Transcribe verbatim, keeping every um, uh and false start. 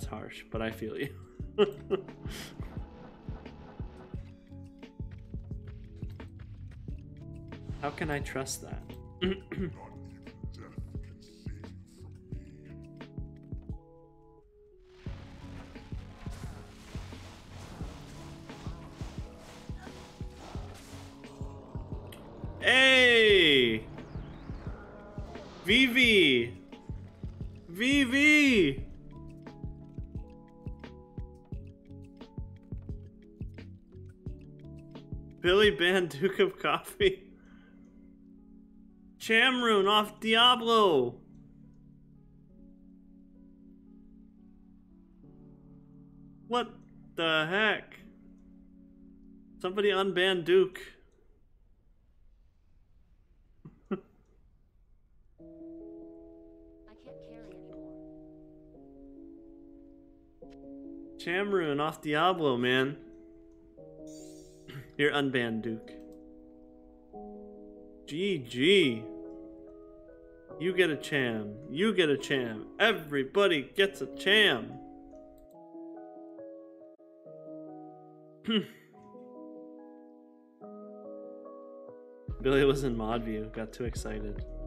It's harsh, but I feel you. How can I trust that? Hey! Vivi! Vivi! Billy Band Duke of Coffee. Chamroon off Diablo. What the heck? Somebody unban Duke. I can't carry anymore. Chamroon off Diablo, man. You're unbanned, Duke. G G. You get a Cham. You get a Cham. Everybody gets a Cham. Billy was in mod view. Got too excited.